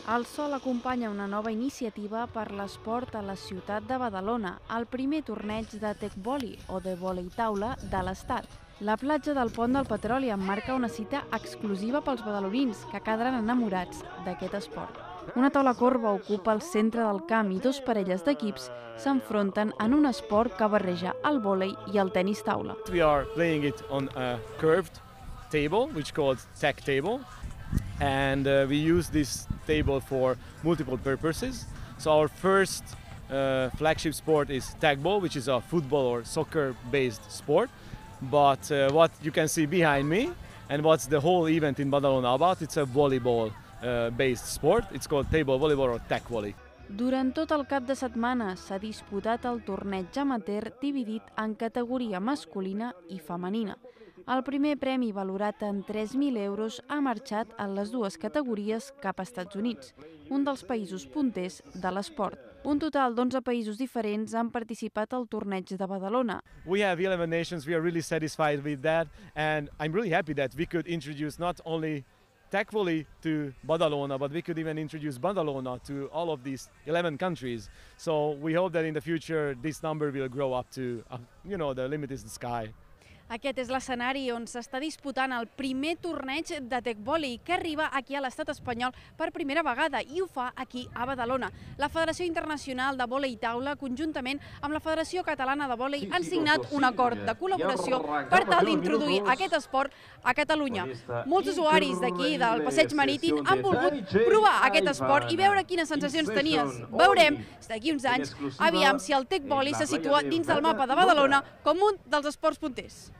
El Sol acompanya una nova iniciativa per l'esport a la ciutat de Badalona, el primer torneig de tecvoli o de vòlei taula de l'Estat. La platja del Pont del Petroli emmarca una cita exclusiva pels badalonins, que quedaran enamorats d'aquest esport. Una taula corba ocupa el centre del camp i dos parelles d'equips s'enfronten en un esport que barreja el vòlei i el tenis taula. We are playing it on a curved table, which is called tech table. And we use this table for multiple purposes. So our first flagship sport is tag ball, which is a football or soccer-based sport. But what you can see behind me, and what's the whole event in Badalona about, it's a volleyball-based sport. It's called table volleyball or tag volley. Durant tot el cap de setmana s'ha disputat el torneig amateur dividit en categoria masculina i femenina. El primer premi, valorat en 3.000 euros, ha marxat en les dues categories cap als Estats Units, un dels països punters de l'esport. Un total d'11 països diferents han participat al torneig de Badalona. We have 11 nations, we are really satisfied with that, and I'm really happy that we could introduce not only tag volley to Badalona, but we could even introduce Badalona to all of these 11 countries. So we hope that in the future this number will grow up to, the limit is the sky. Aquest és l'escenari on s'està disputant el primer torneig de tecvoli que arriba aquí a l'estat espanyol per primera vegada i ho fa aquí a Badalona. La Federació Internacional de Vòlei Taula, conjuntament amb la Federació Catalana de Vòlei, han signat un acord de col·laboració per tal d'introduir aquest esport a Catalunya. Molts usuaris d'aquí, del Passeig Marítim, han volgut provar aquest esport i veure quines sensacions tenies. Veurem, d'aquí uns anys, aviam si el tecvoli se situa dins del mapa de Badalona com un dels esports punters.